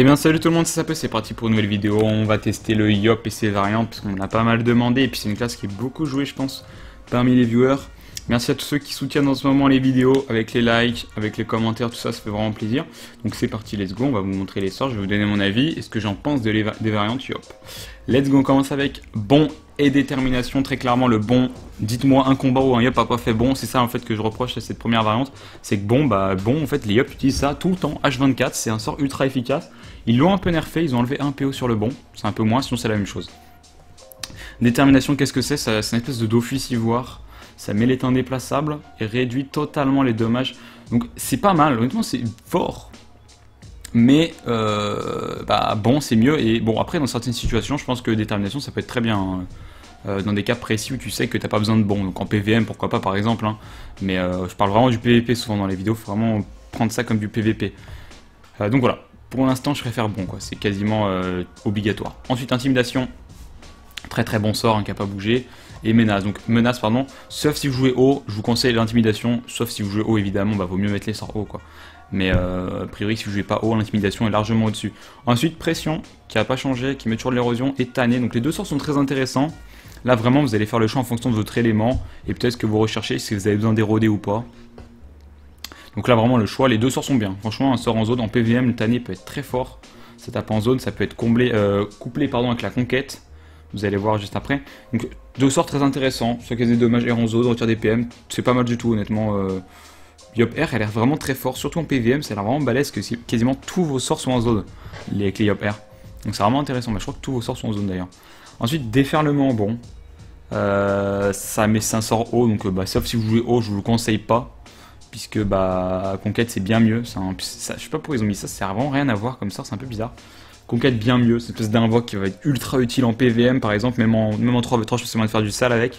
Eh bien salut tout le monde, c'est Sapé, c'est parti pour une nouvelle vidéo. On va tester le Yop et ses variantes parce qu'on a pas mal demandé et puis c'est une classe qui est beaucoup jouée je pense parmi les viewers. Merci à tous ceux qui soutiennent en ce moment les vidéos avec les likes, avec les commentaires, tout ça, ça fait vraiment plaisir. Donc c'est parti, let's go, on va vous montrer les sorts, je vais vous donner mon avis et ce que j'en pense des variantes Yop. Let's go, on commence avec bon et détermination, très clairement le bon. Dites-moi un combat où un Yop a pas fait bon, c'est ça en fait que je reproche à cette première variante. C'est que bon en fait les Yop utilisent ça tout le temps, H24, c'est un sort ultra efficace. Ils l'ont un peu nerfé, ils ont enlevé un PO sur le bon, c'est un peu moins, sinon c'est la même chose. Détermination, qu'est-ce que c'est? C'est une espèce de Dofus ivoire, ça met l'état indéplaçable et réduit totalement les dommages. Donc c'est pas mal, honnêtement c'est fort. Mais bon c'est mieux, et bon après dans certaines situations je pense que détermination ça peut être très bien. Dans des cas précis où tu sais que t'as pas besoin de bon, donc en PVM pourquoi pas par exemple, hein. Mais je parle vraiment du PVP souvent dans les vidéos, faut vraiment prendre ça comme du PVP. Donc voilà. Pour l'instant, je préfère bon, quoi. C'est quasiment obligatoire. Ensuite, intimidation. Très très bon sort, hein, qui n'a pas bougé. Et menace. Donc, menace, pardon. Sauf si vous jouez haut, je vous conseille l'intimidation. Sauf si vous jouez haut, évidemment, vaut mieux mettre les sorts haut, quoi. Mais a priori, si vous jouez pas haut, l'intimidation est largement au-dessus. Ensuite, pression, qui n'a pas changé, qui met toujours de l'érosion, et tanné. Donc, les deux sorts sont très intéressants. Là, vraiment, vous allez faire le choix en fonction de votre élément. Et peut-être ce que vous recherchez, si vous avez besoin d'éroder ou pas. Donc là vraiment le choix, les deux sorts sont bien. Franchement un sort en zone, en PVM, le tanné peut être très fort. Ça tape en zone, ça peut être couplé avec la conquête. Vous allez voir juste après. Donc deux sorts très intéressants, soit qu'il y a des dommages R en zone, retire des PM, c'est pas mal du tout honnêtement. Yop R elle a l'air vraiment très fort, surtout en PVM, ça a l'air vraiment balèze que quasiment tous vos sorts sont en zone avec les Yop R. Donc c'est vraiment intéressant, je crois que tous vos sorts sont en zone d'ailleurs. Ensuite déferlement, bon. Ça met 500 haut, donc sauf si vous jouez haut, je vous le conseille pas. Puisque Conquête c'est bien mieux, je sais pas pourquoi ils ont mis ça, ça sert vraiment rien à voir comme ça, c'est un peu bizarre. Conquête bien mieux, c'est une espèce d'invoque qui va être ultra utile en PVM par exemple, même en 3v3 je pense moyen de faire du sale avec.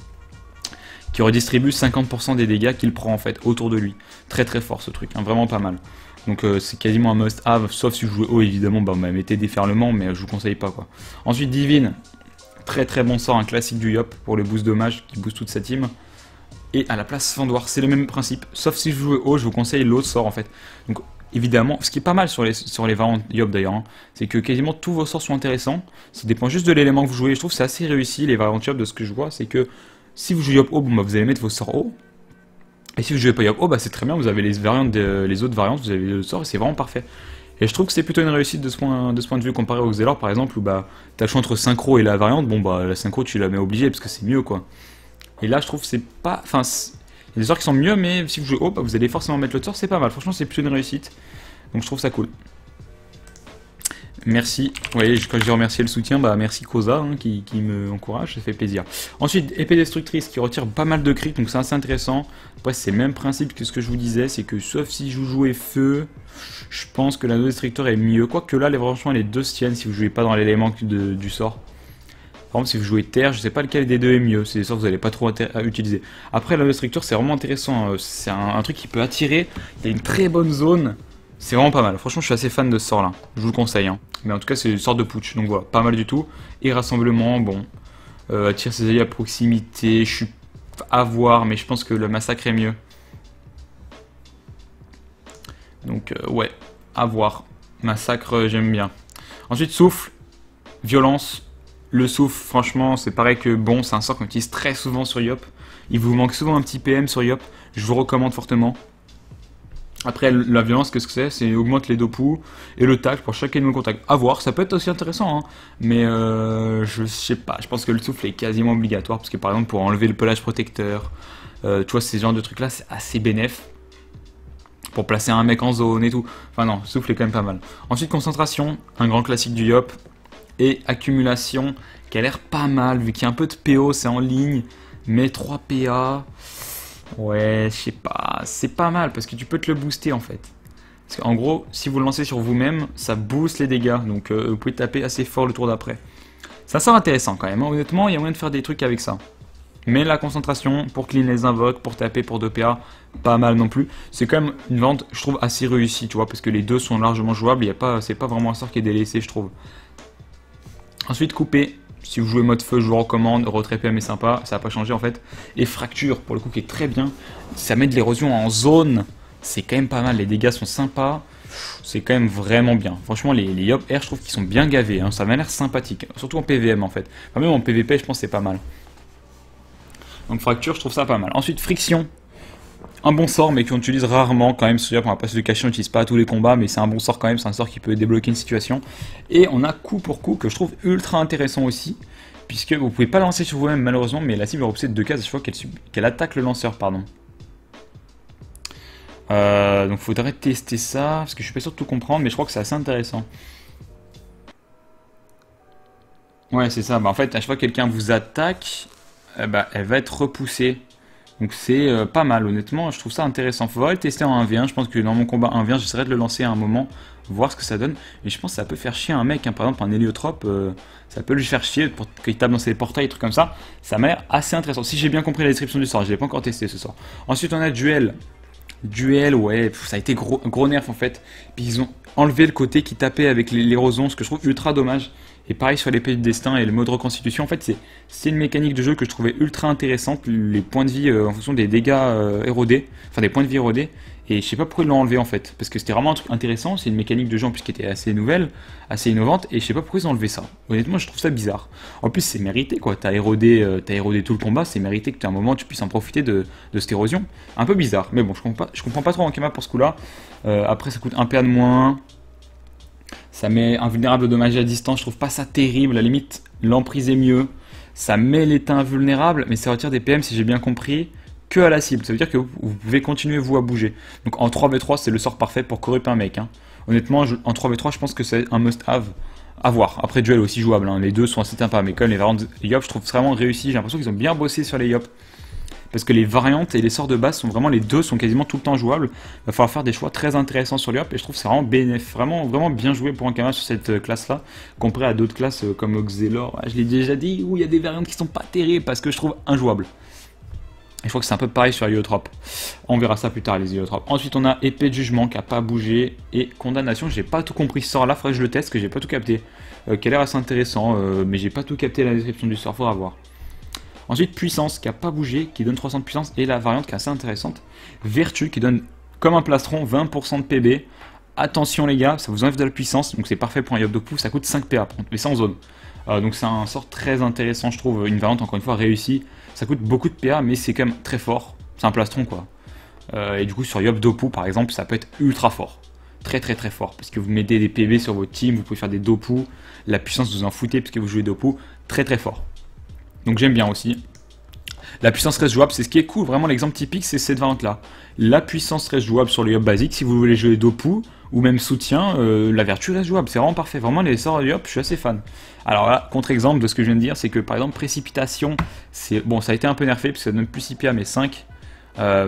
Qui redistribue 50% des dégâts qu'il prend en fait autour de lui. Très très fort ce truc, hein, vraiment pas mal. Donc c'est quasiment un must have, sauf si vous jouez haut évidemment, mettez déferlement, mais je vous conseille pas quoi. Ensuite divine, très très bon sort, un classique du Yop pour le boost dommage qui booste toute sa team. Et à la place fendoir, c'est le même principe, sauf si vous jouez haut, je vous conseille l'autre sort en fait. Donc évidemment, ce qui est pas mal sur les variantes Yop d'ailleurs, hein, c'est que quasiment tous vos sorts sont intéressants, ça dépend juste de l'élément que vous jouez, je trouve que c'est assez réussi les variantes Yop de ce que je vois, c'est que si vous jouez Yop haut, vous allez mettre vos sorts haut, et si vous jouez pas Yop haut, c'est très bien, vous avez les autres variantes, vous avez les autres sorts, et c'est vraiment parfait. Et je trouve que c'est plutôt une réussite de ce point de vue comparé au Xelor par exemple, où t'as le choix entre synchro et la variante, la synchro tu la mets obligée parce que c'est mieux quoi. Et là, je trouve que c'est pas... Enfin, il y a des sorts qui sont mieux, mais si vous jouez haut, vous allez forcément mettre l'autre sort, c'est pas mal. Franchement, c'est plutôt une réussite. Donc, je trouve ça cool. Merci. Vous voyez, quand je dis remercier le soutien, merci Koza, hein, qui me encourage, ça fait plaisir. Ensuite, épée destructrice qui retire pas mal de crits, donc c'est assez intéressant. Après, c'est le même principe que ce que je vous disais, c'est que sauf si je jouais feu, je pense que l'anneau destructeur est mieux. Quoique là, franchement, les deux se tiennent si vous jouez pas dans l'élément du sort. Par exemple, si vous jouez terre, je sais pas lequel des deux est mieux, c'est des sorts que vous n'allez pas trop à utiliser. Après, la destructeur, c'est vraiment intéressant, c'est un truc qui peut attirer, il y a une très bonne zone, c'est vraiment pas mal. Franchement, je suis assez fan de ce sort-là, je vous le conseille. Hein. Mais en tout cas, c'est une sorte de putsch, donc voilà, pas mal du tout. Et rassemblement, bon, attire ses alliés à proximité, je suis à voir, mais je pense que le massacre est mieux. Donc, ouais, à voir. Massacre, j'aime bien. Ensuite, souffle, violence. Le souffle, franchement, c'est pareil que bon, c'est un sort qu'on utilise très souvent sur Yop. Il vous manque souvent un petit PM sur Yop, je vous recommande fortement. Après, la violence, qu'est-ce que c'est? C'est augmente les dopous et le tacle pour chaque ennemi contact. A voir, ça peut être aussi intéressant, hein. Mais je sais pas, je pense que le souffle est quasiment obligatoire, parce que par exemple, pour enlever le pelage protecteur, tu vois, ces genres de trucs-là, c'est assez bénéf. Pour placer un mec en zone et tout. Enfin non, le souffle est quand même pas mal. Ensuite, concentration, un grand classique du Yop. Et accumulation qui a l'air pas mal vu qu'il y a un peu de PO, c'est en ligne, mais 3 PA, ouais, je sais pas, c'est pas mal parce que tu peux te le booster en fait. Parce qu'en gros, si vous le lancez sur vous-même, ça booste les dégâts, donc vous pouvez taper assez fort le tour d'après. Ça sera intéressant quand même, hein. Honnêtement, il y a moyen de faire des trucs avec ça. Mais la concentration, pour clean les invoques, pour taper pour 2 PA, pas mal non plus. C'est quand même une vente, je trouve, assez réussie, tu vois, parce que les deux sont largement jouables, c'est pas vraiment un sort qui est délaissé, je trouve. Ensuite, couper, si vous jouez mode feu, je vous recommande, retrait PM est sympa, ça n'a pas changé en fait. Et fracture, pour le coup, qui est très bien, ça met de l'érosion en zone, c'est quand même pas mal, les dégâts sont sympas. c'est quand même vraiment bien. Franchement, les Yop R, je trouve qu'ils sont bien gavés, hein. Ça m'a l'air sympathique. Surtout en PVM en fait. Enfin, même en PVP, je pense que c'est pas mal. Donc fracture, je trouve ça pas mal. Ensuite, friction. Un bon sort, mais qu'on utilise rarement quand même. On va pas se le cacher, on n'utilise pas à tous les combats, mais c'est un bon sort quand même. C'est un sort qui peut débloquer une situation. Et on a coup pour coup, que je trouve ultra intéressant aussi. Puisque vous pouvez pas lancer sur vous-même malheureusement, mais la cible repoussée de 2 cases à chaque fois qu'elle attaque le lanceur, pardon. Donc faudrait tester ça, parce que je suis pas sûr de tout comprendre, mais je crois que c'est assez intéressant. Ouais, c'est ça. Bah, en fait, à chaque fois que quelqu'un vous attaque, bah, elle va être repoussée. Donc c'est pas mal, honnêtement, je trouve ça intéressant. Faudrait le tester en 1v1, je pense que dans mon combat 1v1, j'essaierai de le lancer à un moment, voir ce que ça donne. Et je pense que ça peut faire chier un mec, hein. Par exemple un héliotrope, ça peut lui faire chier pour qu'il tape dans ses portails, des trucs comme ça. Ça m'a l'air assez intéressant, si j'ai bien compris la description du sort, je l'ai pas encore testé ce sort. Ensuite on a duel. Duel, ouais, ça a été gros nerf en fait. Puis ils ont enlevé le côté qui tapait avec l'érosion, ce que je trouve ultra dommage. Et pareil sur l'épée du destin et le mode reconstitution, en fait c'est une mécanique de jeu que je trouvais ultra intéressante, les points de vie en fonction des dégâts érodés, enfin des points de vie érodés, et je sais pas pourquoi ils l'ont enlevé en fait, parce que c'était vraiment un truc intéressant, c'est une mécanique de jeu en plus qui était assez nouvelle, assez innovante, et je sais pas pourquoi ils ont enlevé ça. Honnêtement je trouve ça bizarre. En plus c'est mérité quoi, t'as érodé tout le combat, c'est mérité que tu aies un moment tu puisses en profiter de cette érosion. Un peu bizarre, mais bon je comprends pas trop Ankama pour ce coup là. Après ça coûte 1 PA de moins. Ça met invulnérable dommage à distance, je trouve pas ça terrible, à la limite l'emprise est mieux. Ça met l'état invulnérable, mais ça retire des PM si j'ai bien compris, que à la cible. Ça veut dire que vous pouvez continuer vous à bouger. Donc en 3v3 c'est le sort parfait pour corruper un mec, hein. Honnêtement en 3v3 je pense que c'est un must have à voir. Après duel aussi jouable, hein. Les deux sont assez sympas, mais quand même les variantes Yop je trouve vraiment réussi, j'ai l'impression qu'ils ont bien bossé sur les Yop. Parce que les variantes et les sorts de base sont vraiment, les deux sont quasiment tout le temps jouables. Il va falloir faire des choix très intéressants sur les Yop et je trouve que c'est vraiment bénéf, vraiment bien joué pour Ankama sur cette classe-là, comparé à d'autres classes comme Oxelor. Je l'ai déjà dit, où il y a des variantes qui sont pas terribles parce que je trouve injouables. Et je crois que c'est un peu pareil sur Héliotrope. On verra ça plus tard, les Héliotropes. Ensuite, on a épée de jugement qui n'a pas bougé et condamnation. J'ai pas tout compris ce sort-là, faudrait que je le teste, que j'ai pas tout capté. Qui a l'air assez intéressant, mais j'ai pas tout capté la description du sort, faudra voir. Ensuite, puissance qui n'a pas bougé, qui donne 300 de puissance, et la variante qui est assez intéressante. Vertu qui donne, comme un plastron, 20% de PB. Attention les gars, ça vous enlève de la puissance, donc c'est parfait pour un Yop de Pou, ça coûte 5 PA, mais c'est en zone. Donc c'est un sort très intéressant, je trouve, une variante encore une fois réussie. Ça coûte beaucoup de PA, mais c'est quand même très fort. C'est un plastron quoi. Et du coup sur Yop Dopu par exemple, ça peut être ultra fort. Très fort, parce que vous mettez des PB sur votre team, vous pouvez faire des Dopu, la puissance vous en foutez parce que vous jouez Dopu, très fort. Donc j'aime bien aussi. La puissance reste jouable, c'est ce qui est cool, vraiment l'exemple typique c'est cette variante là. La puissance reste jouable sur le Yop basique, si vous voulez jouer Dopu ou même soutien, la vertu reste jouable, c'est vraiment parfait. Vraiment les sorts de Yop, je suis assez fan. Alors là, contre-exemple de ce que je viens de dire, c'est que par exemple précipitation, c'est bon, ça a été un peu nerfé parce que ça donne plus 6 PA mais 5. À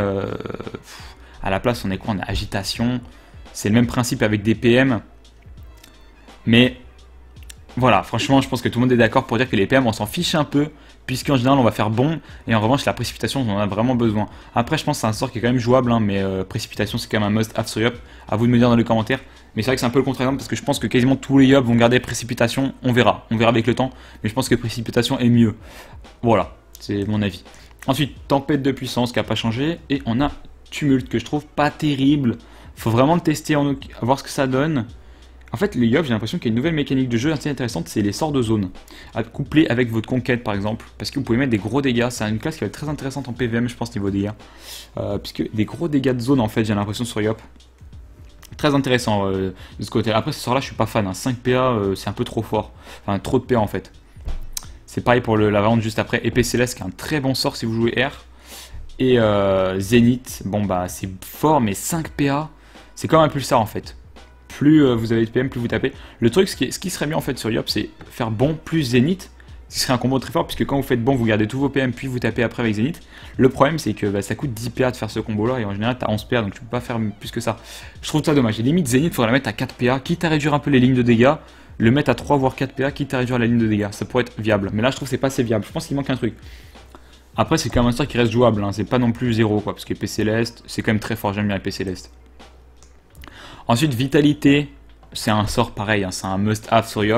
la place on est quoi? On a agitation, c'est le même principe avec des PM. Mais voilà, franchement je pense que tout le monde est d'accord pour dire que les PM on s'en fiche un peu, puisqu'en général on va faire bon, et en revanche la précipitation on en a vraiment besoin. Après je pense que c'est un sort qui est quand même jouable, hein, mais précipitation c'est quand même un must have sur Yop, à vous de me dire dans les commentaires. Mais c'est vrai que c'est un peu le contre-exemple, parce que je pense que quasiment tous les Yop vont garder précipitation, on verra avec le temps, mais je pense que précipitation est mieux. Voilà, c'est mon avis. Ensuite, tempête de puissance qui n'a pas changé, et on a tumulte que je trouve pas terrible, faut vraiment le tester, voir ce que ça donne. En fait, les Yop, j'ai l'impression qu'il y a une nouvelle mécanique de jeu assez intéressante, c'est les sorts de zone. À coupler avec votre conquête par exemple, parce que vous pouvez mettre des gros dégâts. C'est une classe qui va être très intéressante en PVM, je pense, niveau dégâts. Puisque des gros dégâts de zone, en fait, j'ai l'impression sur Yop. Très intéressant de ce côté. Après, ce sort-là, je suis pas fan. Hein. 5 PA, c'est un peu trop fort. Enfin, trop de PA en fait. C'est pareil pour la variante juste après. Épée céleste, qui est un très bon sort si vous jouez R. Et Zénith, bon bah, c'est fort, mais 5 PA, c'est comme un pulsar en fait. Plus vous avez de PM, plus vous tapez. Le truc, ce qui serait bien en fait sur Yop, c'est faire bon plus Zénith, ce qui serait un combo très fort, puisque quand vous faites bon, vous gardez tous vos PM, puis vous tapez après avec Zénith. Le problème, c'est que bah, ça coûte 10 PA de faire ce combo-là, et en général, t'as 11 PA, donc tu peux pas faire plus que ça. Je trouve ça dommage. Et limite, Zénith, il faudrait la mettre à 4 PA, quitte à réduire un peu les lignes de dégâts, le mettre à 3 voire 4 PA, quitte à réduire la ligne de dégâts. Ça pourrait être viable. Mais là, je trouve que c'est pas assez viable. Je pense qu'il manque un truc. Après, c'est quand même un sort qui reste jouable, hein. C'est pas non plus 0, quoi, parce qu'épée céleste, c'est quand même très fort. J'aime bien épée céleste. Ensuite, vitalité. C'est un sort pareil, hein, c'est un must-have sur Yop.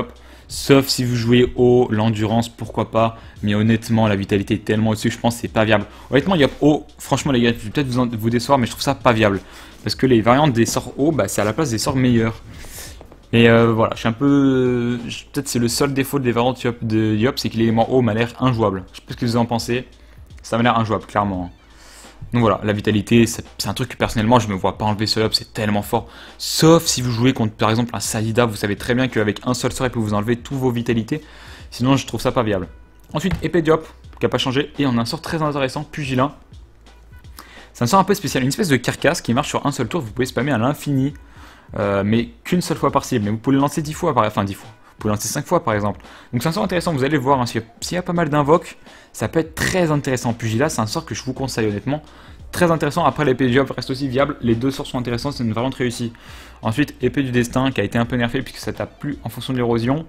Sauf si vous jouez haut, l'endurance, pourquoi pas. Mais honnêtement, la vitalité est tellement au-dessus, je pense que c'est pas viable. Honnêtement, Yop haut, franchement les gars, je vais peut-être vous décevoir, mais je trouve ça pas viable. Parce que les variantes des sorts hauts, bah, c'est à la place des sorts meilleurs. Mais voilà, je suis un peu... Peut-être c'est le seul défaut des variantes de Yop, c'est que l'élément haut m'a l'air injouable. Je sais pas ce que vous en pensez, ça m'a l'air injouable, clairement. Donc voilà, la vitalité, c'est un truc que personnellement je me vois pas enlever sur Yop, c'est tellement fort. Sauf si vous jouez contre par exemple un Salida, vous savez très bien qu'avec un seul sort il peut vous enlever tous vos vitalités. Sinon je trouve ça pas viable. Ensuite, épée Diop, qui a pas changé, et on a un sort très intéressant, Pugilin. C'est un sort un peu spécial, une espèce de carcasse qui marche sur un seul tour, vous pouvez spammer à l'infini. Mais qu'une seule fois par cible, mais vous pouvez le lancer 10 fois, enfin 10 fois. Vous pouvez le lancer 5 fois par exemple. Donc c'est un sort intéressant, vous allez le voir, hein, s'il y a pas mal d'invoques, ça peut être très intéressant. Pugilat, c'est un sort que je vous conseille honnêtement. Très intéressant, après l'épée du Diop reste aussi viable, les deux sorts sont intéressants, c'est une variante réussie. Ensuite, épée du destin qui a été un peu nerfée puisque ça tape plus en fonction de l'érosion.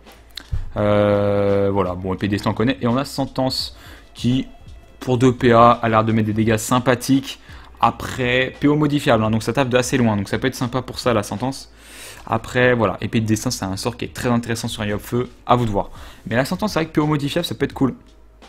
Voilà, bon, épée du destin on connaît. Et on a Sentence qui, pour 2 PA, a l'air de mettre des dégâts sympathiques. Après, PO modifiable, hein, donc ça tape de assez loin, donc ça peut être sympa pour ça la Sentence. Après, voilà, épée de destin, c'est un sort qui est très intéressant sur un Yop Feu, à vous de voir. Mais la Sentence, c'est vrai que PO modifiable, ça peut être cool.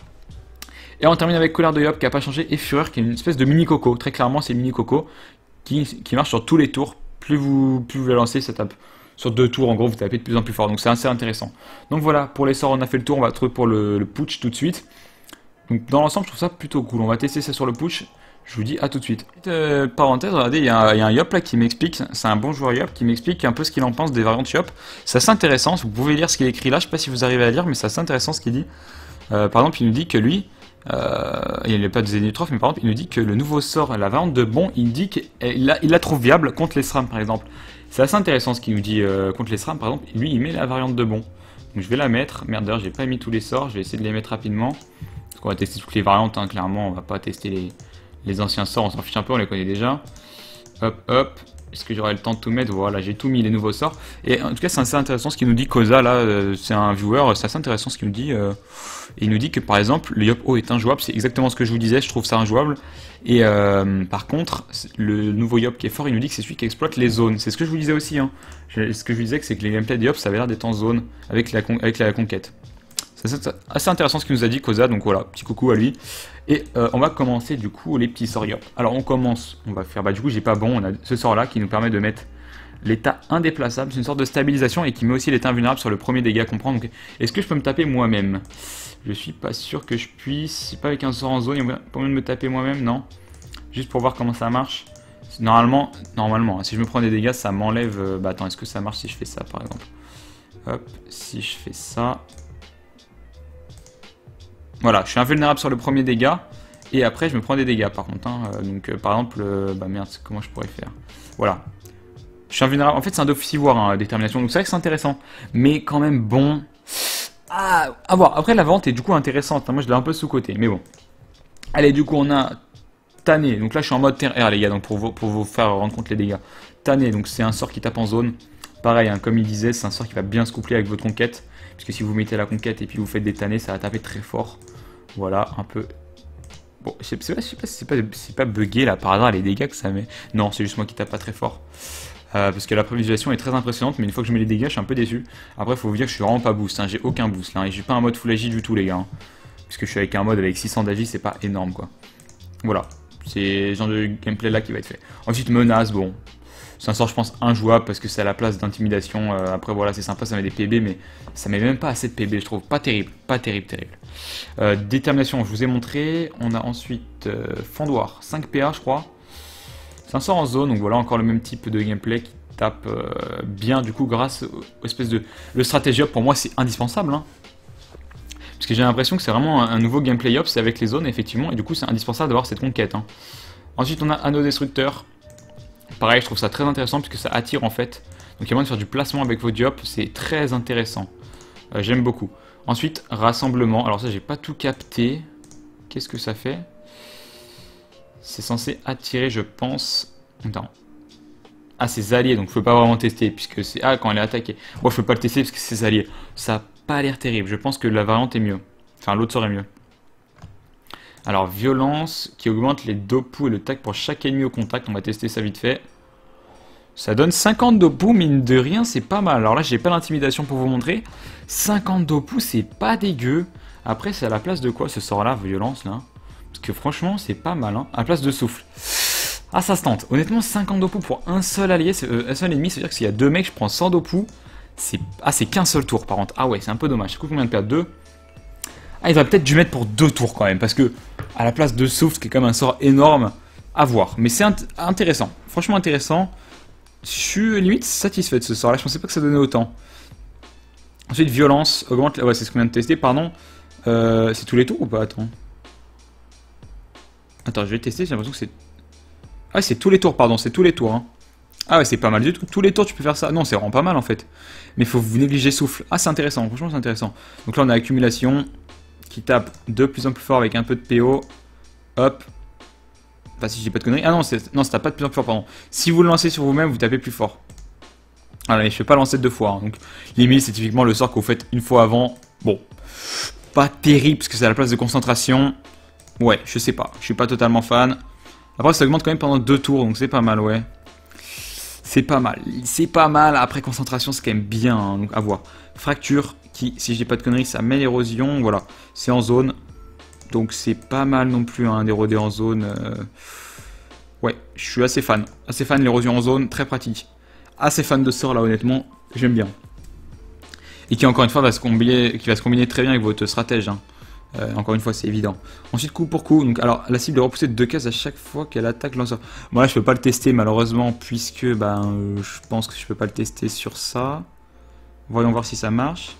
Et on termine avec Colère de Yop qui n'a pas changé, et Fureur qui est une espèce de mini coco. Très clairement, c'est mini coco qui marche sur tous les tours. Plus vous la lancez, ça tape sur 2 tours. En gros, vous tapez de plus en plus fort. Donc c'est assez intéressant. Donc voilà, pour les sorts, on a fait le tour. On va trouver pour le putsch tout de suite. Donc dans l'ensemble, je trouve ça plutôt cool. On va tester ça sur le putsch. Je vous dis à tout de suite. Parenthèse, regardez, il y a un Yop là qui m'explique, c'est un bon joueur Yop qui m'explique un peu ce qu'il en pense des variantes Yop. C'est assez intéressant, vous pouvez lire ce qu'il écrit là, je sais pas si vous arrivez à lire, mais c'est assez intéressant ce qu'il dit. Par exemple, il nous dit que lui, il n'est pas de Zénitrophe, mais par exemple, il nous dit que le nouveau sort, la variante de bon, il dit qu'il la trouve viable contre les SRAM par exemple. C'est assez intéressant ce qu'il nous dit contre les SRAM par exemple, lui il met la variante de bon. Donc je vais la mettre, merde d'ailleurs j'ai pas mis tous les sorts, je vais essayer de les mettre rapidement. Parce qu'on va tester toutes les variantes, hein, clairement, on va pas tester les anciens sorts, on s'en fiche un peu, on les connaît déjà. Hop, hop. Est-ce que j'aurai le temps de tout mettre? Voilà, j'ai tout mis les nouveaux sorts. Et en tout cas, c'est assez intéressant ce qu'il nous dit. Koza, là, c'est un viewer, c'est assez intéressant ce qu'il nous dit. Il nous dit que par exemple, le Yop O est injouable. C'est exactement ce que je vous disais, je trouve ça injouable. Et par contre, le nouveau Yop qui est fort, il nous dit que c'est celui qui exploite les zones. C'est ce que je vous disais aussi. Hein. Ce que je vous disais, c'est que les gameplays de Yop, ça avait l'air d'être en zone avec la conquête. C'est assez intéressant ce qu'il nous a dit, Koza, donc voilà, petit coucou à lui. Et on va commencer du coup les petits sorts Yop. Alors on commence, on va faire, du coup j'ai pas bon, on a ce sort là qui nous permet de mettre l'état indéplaçable, c'est une sorte de stabilisation et qui met aussi l'état invulnérable sur le premier dégât qu'on prend. Donc est-ce que je peux me taper moi-même? Je suis pas sûr que je puisse, si pas avec un sort en zone, il y a pas moyen de me taper moi-même, non? Juste pour voir comment ça marche. Normalement, si je me prends des dégâts, ça m'enlève... attends, est-ce que ça marche si je fais ça par exemple? Hop, si je fais ça... Voilà, je suis invulnérable sur le premier dégât, et après je me prends des dégâts par contre. Hein. Par exemple, merde, comment je pourrais faire? Voilà. Je suis invulnérable, en fait c'est un d'officivoire, hein, détermination, donc c'est vrai que c'est intéressant. Mais quand même, bon... Ah, à voir. Après la vente est du coup intéressante, hein. Moi je l'ai un peu sous-côté, mais bon. Allez, du coup on a Tanné, donc là je suis en mode terre air les gars, donc pour vous faire rendre compte les dégâts. Tanné, donc c'est un sort qui tape en zone. Pareil, hein, comme il disait, c'est un sort qui va bien se coupler avec votre conquête. Puisque si vous mettez la conquête et puis vous faites des tannés, ça va taper très fort. Voilà, un peu... Bon, je sais pas si c'est pas bugué là par hasard les dégâts que ça met. Non, c'est juste moi qui tape pas très fort. Parce que la prévisualisation est très impressionnante, mais une fois que je mets les dégâts, je suis un peu déçu. Après, faut vous dire que je suis vraiment pas boost, hein, j'ai aucun boost là. Et j'ai pas un mode full agi du tout, les gars. Hein, puisque je suis avec un mode avec 600 d'agi, c'est pas énorme quoi. Voilà, c'est ce genre de gameplay là qui va être fait. Ensuite, menace, bon. C'est un sort, je pense, injouable parce que c'est à la place d'intimidation. Après, voilà, c'est sympa, ça met des PB, mais ça met même pas assez de PB, je trouve. Pas terrible, pas terrible, terrible. Détermination, je vous ai montré. On a ensuite Fendoir, 5 PA, je crois. C'est un sort en zone, donc voilà, encore le même type de gameplay qui tape bien, du coup, grâce aux espèces de... Le stratégie up, pour moi, c'est indispensable, hein. Parce que j'ai l'impression que c'est vraiment un nouveau gameplay up, c'est avec les zones, effectivement, et du coup, c'est indispensable d'avoir cette conquête, hein. Ensuite, on a Anneau Destructeur. Pareil, je trouve ça très intéressant puisque ça attire en fait. Donc il y a moyen de faire du placement avec vos Diop, c'est très intéressant. J'aime beaucoup. Ensuite, rassemblement. Alors ça, j'ai pas tout capté. Qu'est-ce que ça fait? C'est censé attirer, je pense... Attends. Ah, c'est alliés, donc je peux pas vraiment tester puisque c'est... Ah, quand elle est attaquée. Bon, je peux pas le tester parce que c'est alliés. Ça a pas l'air terrible. Je pense que la variante est mieux. Enfin, l'autre serait mieux. Alors, violence qui augmente les dopus et le tac pour chaque ennemi au contact. On va tester ça vite fait. Ça donne 50 d'Opu, mine de rien, c'est pas mal. Alors là, j'ai pas l'intimidation pour vous montrer. 50 d'Opu, c'est pas dégueu. Après, c'est à la place de quoi ce sort-là, violence, là? Parce que franchement, c'est pas mal, hein. À la place de souffle. Ah, ça se tente. Honnêtement, 50 d'Opu pour un seul allié, un seul ennemi, c'est-à-dire que s'il y a 2 mecs, je prends 100 d'Opu. C'est qu'un seul tour, par contre. Ah ouais, c'est un peu dommage. Ça coûte combien de perdre 2? Ah, il va peut-être dû mettre pour 2 tours, quand même. Parce que, à la place de souffle, qui est quand même un sort énorme, à voir. Mais c'est intéressant. Franchement intéressant. Je suis limite satisfait de ce sort-là. Je pensais pas que ça donnait autant. Ensuite, violence. Augmente... Ouais, c'est ce qu'on vient de tester, pardon. C'est tous les tours ou pas? Attends. Attends, je vais tester. J'ai l'impression que c'est... Ah, c'est tous les tours, pardon. C'est tous les tours, hein. Ah ouais, c'est pas mal du tout. Tous les tours, tu peux faire ça. Non, c'est vraiment pas mal, en fait. Mais il faut vous négliger souffle. Ah, c'est intéressant. Franchement, c'est intéressant. Donc là, on a accumulation qui tape de plus en plus fort avec un peu de PO. Hop. Enfin, si je dis pas de conneries. Ah non, ça tape pas de plus en plus fort, pardon. Si vous le lancez sur vous-même, vous tapez plus fort. Ah mais je fais pas lancer 2 fois. Hein. Donc, limite, c'est typiquement le sort que vous faites une fois avant. Bon. Pas terrible, parce que c'est à la place de concentration. Ouais, je sais pas. Je suis pas totalement fan. Après, ça augmente quand même pendant 2 tours, donc c'est pas mal, ouais. C'est pas mal. C'est pas mal. Après, concentration, c'est quand même bien. Hein, donc, à voir. Fracture, qui, si je dis pas de conneries, ça met l'érosion. Voilà. C'est en zone. Donc, c'est pas mal non plus, hein, d'éroder en zone. Ouais, je suis assez fan. Assez fan de l'érosion en zone. Très pratique. Assez fan de ce sort, là, honnêtement. J'aime bien. Et qui, encore une fois, va se combiner très bien avec votre stratège. Hein. Encore une fois, c'est évident. Ensuite, coup pour coup. Donc, alors, la cible est repoussée de 2 cases à chaque fois qu'elle attaque lanceur. Bon, là, je peux pas le tester, malheureusement, puisque je pense que je peux pas le tester sur ça. Voyons voir si ça marche.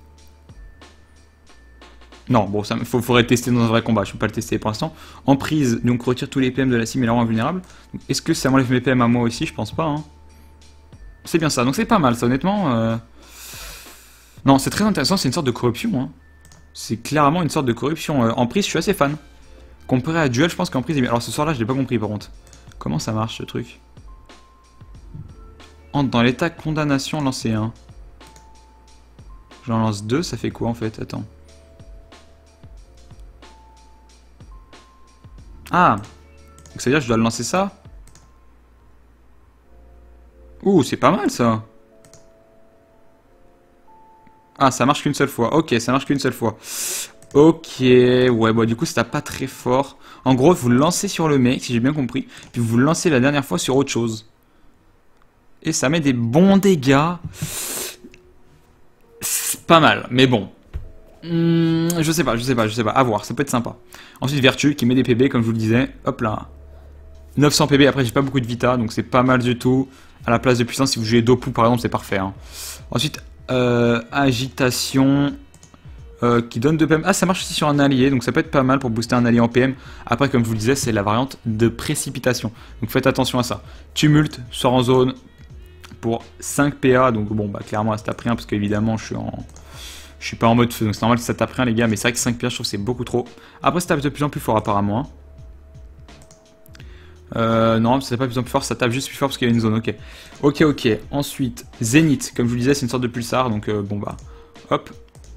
Non, bon, ça faudrait le tester dans un vrai combat. Je peux pas le tester pour l'instant. Emprise, donc retire tous les PM de la cible et la rend invulnérable. Est-ce que ça m'enlève mes PM à moi aussi? Je pense pas. Hein. C'est bien ça. Donc, c'est pas mal, ça, honnêtement. Non, c'est très intéressant. C'est une sorte de corruption. Hein. C'est clairement une sorte de corruption. Emprise, je suis assez fan. Comparé à Duel, je pense qu'Emprise est mieux. Alors ce soir-là, je l'ai pas compris par contre. Comment ça marche ce truc? Entre dans l'état condamnation, lancer 1. J'en lance 2, ça fait quoi en fait? Attends. Ah! Donc ça veut dire que je dois le lancer ça? Ouh, c'est pas mal ça! Ah, ça marche qu'une seule fois. Ok, ça marche qu'une seule fois. Ok, ouais, bon, du coup, ça tape pas très fort. En gros, vous le lancez sur le mec, si j'ai bien compris. Puis vous le lancez la dernière fois sur autre chose. Et ça met des bons dégâts. C'est pas mal, mais bon. Je sais pas. À voir, ça peut être sympa. Ensuite, Vertu, qui met des PB, comme je vous le disais. Hop là. 900 PB, après, j'ai pas beaucoup de Vita, donc c'est pas mal du tout. À la place de puissance, si vous jouez Dopu, par exemple, c'est parfait. Hein. Ensuite, agitation qui donne 2 PM. Ah, ça marche aussi sur un allié, donc ça peut être pas mal pour booster un allié en PM. Après, comme je vous le disais, c'est la variante de précipitation. Donc faites attention à ça. Tumulte, sort en zone pour 5 PA. Donc bon, clairement, ça tape rien parce qu'évidemment, je suis pas en mode feu. Donc c'est normal que ça tape rien, les gars. Mais c'est vrai que 5 PA, je trouve que c'est beaucoup trop. Après, ça tape de plus en plus fort, apparemment. Hein. Non, ça tape pas de plus en plus fort, ça tape juste plus fort parce qu'il y a une zone, ok. Ok. Ensuite, Zénith, comme je vous le disais, c'est une sorte de pulsar, donc hop.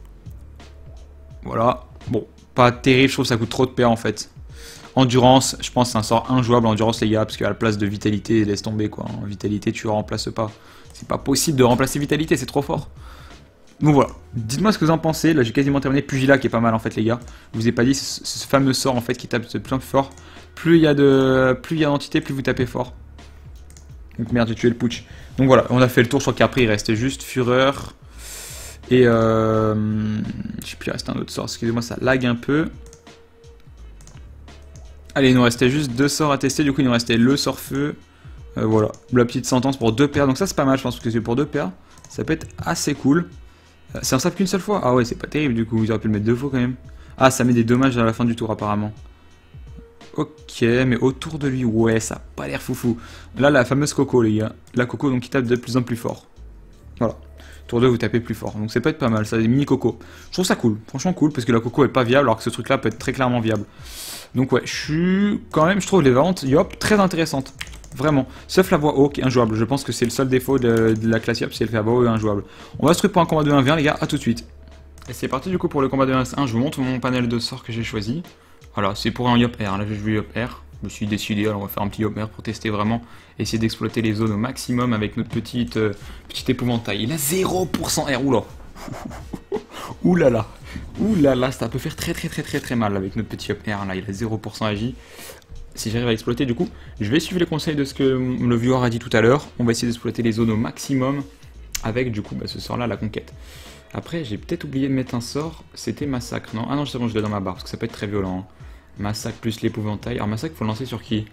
Voilà. Bon, pas terrible, je trouve que ça coûte trop de PA en fait. Endurance, je pense que c'est un sort injouable, Endurance les gars, parce qu'à la place de Vitalité, laisse tomber quoi. En Vitalité, tu remplaces pas. C'est pas possible de remplacer Vitalité, c'est trop fort. Donc voilà, dites-moi ce que vous en pensez, là j'ai quasiment terminé. Pugilat qui est pas mal en fait les gars. Je vous ai pas dit, ce fameux sort en fait qui tape de plus en plus fort. Plus il y a d'entités, plus vous tapez fort. Donc merde, j'ai tué le putsch. Donc voilà, on a fait le tour, je crois qu'après il restait juste Fureur. Et je sais plus, il restait un autre sort, excusez-moi ça lag un peu. Allez, il nous restait juste 2 sorts à tester, du coup il nous restait le sort feu. Voilà, la petite sentence pour 2 PA, donc ça c'est pas mal, je pense que c'est pour 2 PA. Ça peut être assez cool. Ça en tape qu'une seule fois? Ah ouais, c'est pas terrible du coup, ils auraient pu le mettre 2 fois quand même. Ah, ça met des dommages à la fin du tour apparemment. Ok, mais autour de lui, ouais, ça a pas l'air foufou. Là, la fameuse Coco, les gars. La Coco, donc, qui tape de plus en plus fort. Voilà. Tour 2, vous tapez plus fort. Donc, ça peut être pas mal, ça, des mini Coco. Je trouve ça cool, franchement cool, parce que la Coco est pas viable, alors que ce truc-là peut être très clairement viable. Donc, ouais, je trouve les variantes Yop très intéressantes. Vraiment. Sauf la voix haut qui est injouable. Je pense que c'est le seul défaut de la classe Yop, c'est la voix haut est injouable. On va se retrouver pour un combat de 1v1, les gars, à tout de suite. Et c'est parti, du coup, pour le combat de 1v1. Je vous montre mon panel de sorts que j'ai choisi. Voilà, c'est pour un Yop R, là j'ai joué Yop R. je me suis décidé, alors on va faire un petit hopper pour tester vraiment, essayer d'exploiter les zones au maximum avec notre petit épouvantail. Il a 0% R, oula. Oulala, oulala, ça peut faire très mal avec notre petit up R là, il a 0% agi. Si j'arrive à exploiter, du coup, je vais suivre les conseils de ce que le viewer a dit tout à l'heure. On va essayer d'exploiter les zones au maximum avec du coup ce sort là, la conquête. Après, j'ai peut-être oublié de mettre un sort, c'était massacre, non? Ah non, c'est bon, je l'ai dans ma barre parce que ça peut être très violent. Hein. Massacre plus l'épouvantail. Alors, massacre, faut le lancer sur qui?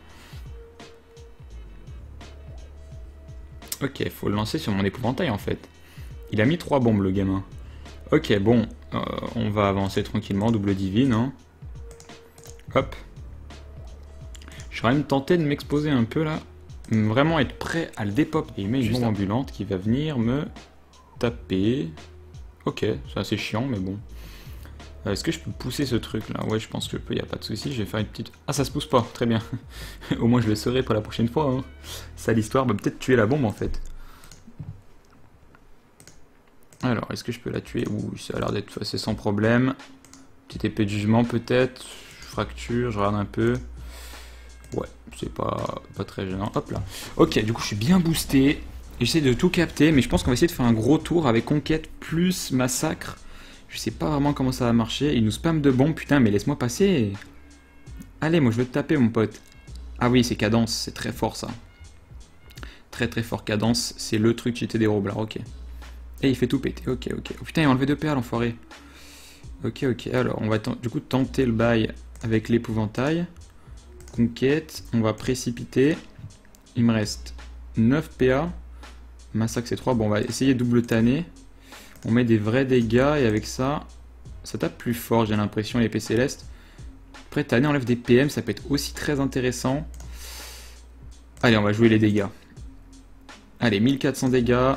Ok, faut le lancer sur mon épouvantail en fait. Il a mis 3 bombes le gamin. Ok, bon, on va avancer tranquillement, double divine. Hein. Hop. Je vais même tenter de m'exposer un peu là. Vraiment être prêt à le dépop. Et il met une bombe ambulante qui va venir me taper. Ok, c'est assez chiant, mais bon. Est-ce que je peux pousser ce truc là? Ouais, je pense que je peux, y a pas de souci. Je vais faire une petite... Ah, ça se pousse pas, très bien. Au moins je le saurai pour la prochaine fois. Hein. Ça, l'histoire, bah, peut-être tuer la bombe en fait. Alors, est-ce que je peux la tuer? Ouh, ça a l'air d'être assez sans problème. Petite épée de jugement peut-être. Fracture, je regarde un peu. Ouais, c'est pas très gênant. Hop là. Ok, du coup je suis bien boosté. J'essaie de tout capter, mais je pense qu'on va essayer de faire un gros tour avec conquête plus massacre. Je sais pas vraiment comment ça va marcher. Il nous spam de bombes, putain, mais laisse-moi passer. Allez, moi je veux te taper, mon pote. Ah oui, c'est cadence, c'est très fort ça. Très fort cadence, c'est le truc cheaté des roblards, ok. Et il fait tout péter, ok. Oh putain, il a enlevé 2 PA, l'enfoiré. Ok, alors on va du coup tenter le bail avec l'épouvantail. Conquête, on va précipiter. Il me reste 9 PA. Massacre c'est 3, bon on va essayer de double tanner. On met des vrais dégâts et avec ça, ça tape plus fort j'ai l'impression l'épée céleste. Après tanner enlève des PM, ça peut être aussi très intéressant. Allez on va jouer les dégâts. Allez 1400 dégâts.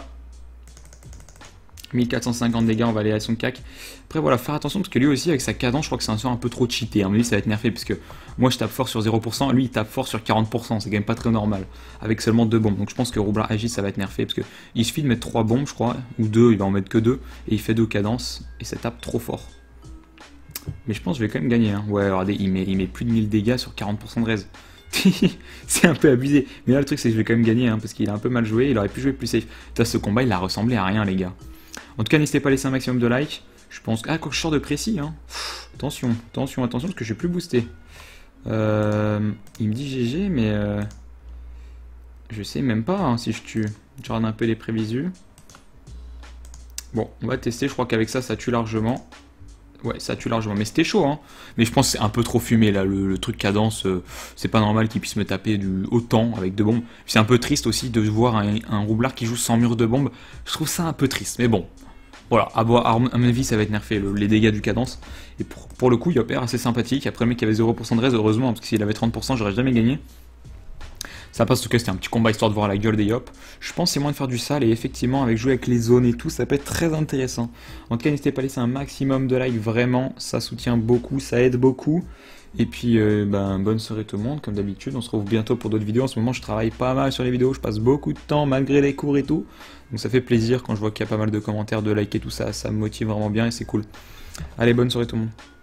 1450 dégâts, on va aller à son cac. Après voilà, faire attention parce que lui aussi avec sa cadence, je crois que c'est un sort un peu trop cheaté. À mon avis ça va être nerfé parce que moi je tape fort sur 0%, lui il tape fort sur 40%, c'est quand même pas très normal. Avec seulement 2 bombes. Donc je pense que Roublard Agis ça va être nerfé parce que il suffit de mettre 3 bombes je crois, ou 2, il va en mettre que 2, et il fait 2 cadences, et ça tape trop fort. Mais je pense que je vais quand même gagner. Hein. Ouais, regardez, il met plus de 1000 dégâts sur 40% de raise. C'est un peu abusé. Mais là le truc c'est que je vais quand même gagner hein, parce qu'il a un peu mal joué, il aurait pu jouer plus safe. Putain, ce combat il a ressemblé à rien les gars. En tout cas, n'hésitez pas à laisser un maximum de likes. Je pense que... Ah, quoi que je sors de précis, hein. Attention, parce que je suis plus boosté. Il me dit GG, mais... Je sais même pas hein, si je tue. Je regarde un peu les prévisus. Bon, on va tester. Je crois qu'avec ça, ça tue largement. Ouais, ça tue largement. Mais c'était chaud, hein. Mais je pense que c'est un peu trop fumé, là. Le truc cadence, c'est pas normal qu'il puisse me taper autant avec 2 bombes. C'est un peu triste aussi de voir un roublard qui joue sans mur de bombes. Je trouve ça un peu triste, mais bon. Voilà, à mon avis, ça va être nerfé, les dégâts du cadence. Et pour le coup, Yopper assez sympathique. Après, le mec qui avait 0% de raise, heureusement, parce que s'il avait 30%, j'aurais jamais gagné. Ça passe, en tout cas, c'était un petit combat histoire de voir la gueule des Yop. Je pense que c'est moins de faire du sale, et effectivement, avec jouer avec les zones et tout, ça peut être très intéressant. En tout cas, n'hésitez pas à laisser un maximum de likes, vraiment, ça soutient beaucoup, ça aide beaucoup. Et puis, bonne soirée tout le monde, comme d'habitude, on se retrouve bientôt pour d'autres vidéos. En ce moment, je travaille pas mal sur les vidéos, je passe beaucoup de temps malgré les cours et tout. Donc ça fait plaisir quand je vois qu'il y a pas mal de commentaires, de likes et tout ça, ça me motive vraiment bien et c'est cool. Allez, bonne soirée tout le monde.